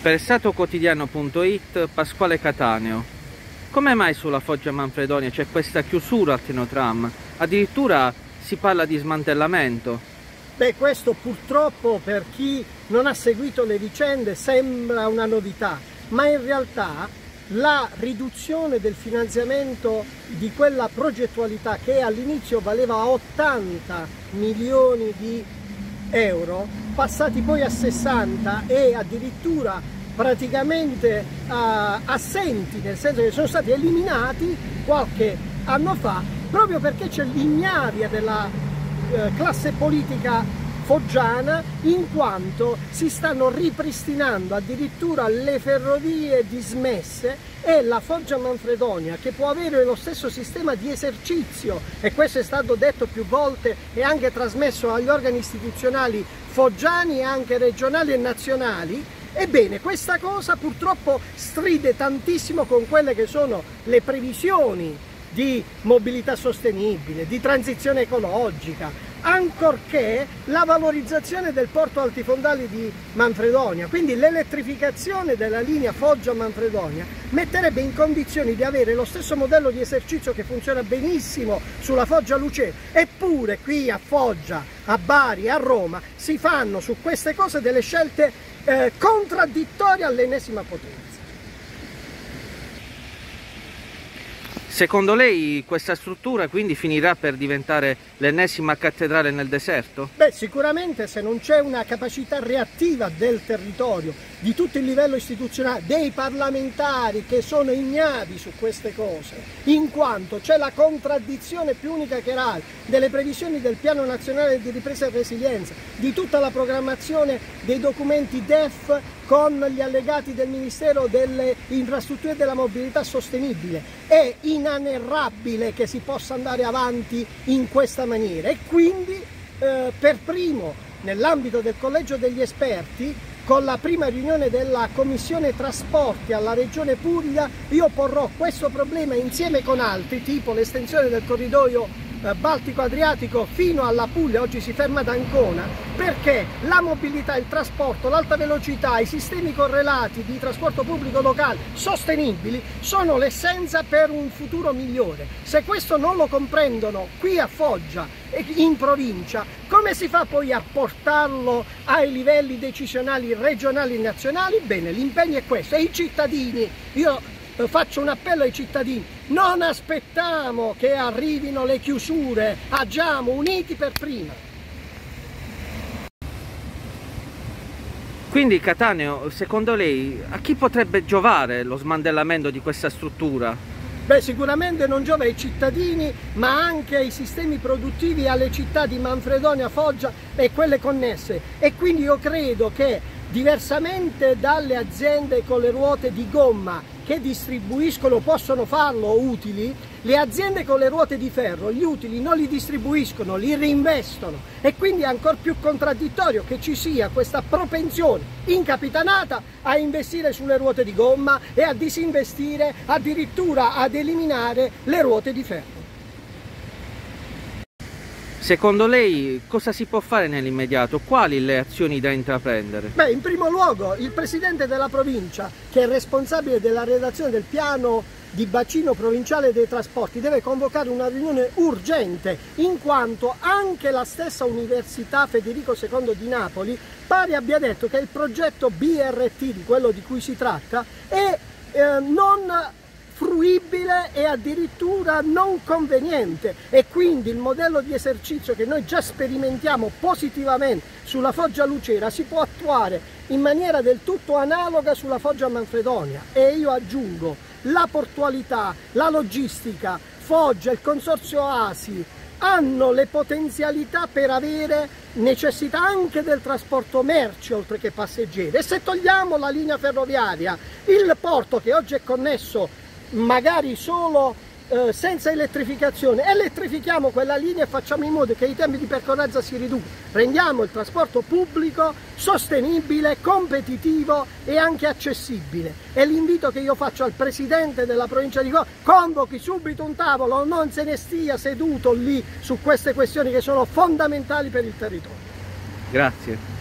Per StatoQuotidiano.it, Pasquale Cataneo. Come mai sulla Foggia Manfredonia c'è questa chiusura al treno tram? Addirittura si parla di smantellamento. Beh, questo purtroppo per chi non ha seguito le vicende sembra una novità, ma in realtà la riduzione del finanziamento di quella progettualità che all'inizio valeva 80 milioni di euro, passati poi a 60 e addirittura praticamente assenti, nel senso che sono stati eliminati qualche anno fa, proprio perché c'è l'ignavia della classe politica foggiana, in quanto si stanno ripristinando addirittura le ferrovie dismesse e la Foggia Manfredonia, che può avere lo stesso sistema di esercizio, e questo è stato detto più volte e anche trasmesso agli organi istituzionali foggiani e anche regionali e nazionali. Ebbene, questa cosa purtroppo stride tantissimo con quelle che sono le previsioni di mobilità sostenibile, di transizione ecologica, ancorché la valorizzazione del porto altifondali di Manfredonia. Quindi l'elettrificazione della linea Foggia-Manfredonia metterebbe in condizioni di avere lo stesso modello di esercizio che funziona benissimo sulla Foggia-Lucera. Eppure qui a Foggia, a Bari, a Roma si fanno su queste cose delle scelte contraddittorie all'ennesima potenza. Secondo lei questa struttura quindi finirà per diventare l'ennesima cattedrale nel deserto? Beh, sicuramente se non c'è una capacità reattiva del territorio, di tutto il livello istituzionale, dei parlamentari che sono ignavi su queste cose, in quanto c'è la contraddizione più unica che rara delle previsioni del Piano Nazionale di Ripresa e Resilienza, di tutta la programmazione dei documenti DEF con gli allegati del Ministero delle Infrastrutture e della Mobilità Sostenibile. È inanerrabile che si possa andare avanti in questa maniera, e quindi per primo nell'ambito del collegio degli esperti, con la prima riunione della Commissione Trasporti alla Regione Puglia, io porrò questo problema insieme con altri, tipo l'estensione del corridoio Baltico-Adriatico fino alla Puglia, oggi si ferma ad Ancona, perché la mobilità, il trasporto, l'alta velocità, i sistemi correlati di trasporto pubblico locale sostenibili sono l'essenza per un futuro migliore. Se questo non lo comprendono qui a Foggia e in provincia, come si fa poi a portarlo ai livelli decisionali regionali e nazionali? Bene, l'impegno è questo, e i cittadini, io faccio un appello ai cittadini: non aspettiamo che arrivino le chiusure, agiamo uniti per prima. Quindi Cataneo, secondo lei a chi potrebbe giovare lo smantellamento di questa struttura? Beh, sicuramente non giova ai cittadini, ma anche ai sistemi produttivi e alle città di Manfredonia, Foggia e quelle connesse. E quindi io credo che, diversamente dalle aziende con le ruote di gomma che distribuiscono, possono farlo utili, le aziende con le ruote di ferro gli utili non li distribuiscono, li reinvestono, e quindi è ancora più contraddittorio che ci sia questa propensione incapitanata a investire sulle ruote di gomma e a disinvestire, addirittura ad eliminare le ruote di ferro. Secondo lei cosa si può fare nell'immediato? Quali le azioni da intraprendere? Beh, in primo luogo il Presidente della provincia, che è responsabile della redazione del piano di bacino provinciale dei trasporti, deve convocare una riunione urgente, in quanto anche la stessa Università Federico II di Napoli pare abbia detto che il progetto BRT, di quello di cui si tratta, è non fruibile e addirittura non conveniente, e quindi il modello di esercizio che noi già sperimentiamo positivamente sulla Foggia Lucera si può attuare in maniera del tutto analoga sulla Foggia Manfredonia. E io aggiungo, la portualità, la logistica, Foggia, il consorzio ASI hanno le potenzialità per avere necessità anche del trasporto merci oltre che passeggeri. E se togliamo la linea ferroviaria, il porto che oggi è connesso magari solo senza elettrificazione, elettrifichiamo quella linea e facciamo in modo che i tempi di percorrenza si riducano, rendiamo il trasporto pubblico sostenibile, competitivo e anche accessibile. E l'invito che io faccio al Presidente della provincia di Foggia: convochi subito un tavolo, non se ne stia seduto lì su queste questioni che sono fondamentali per il territorio. Grazie.